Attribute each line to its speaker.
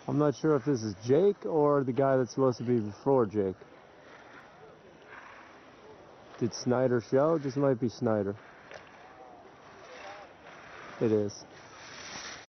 Speaker 1: I'm not sure if this is Jake or the guy that's supposed to be before Jake. Did Snyder show? This might be Snyder. It is.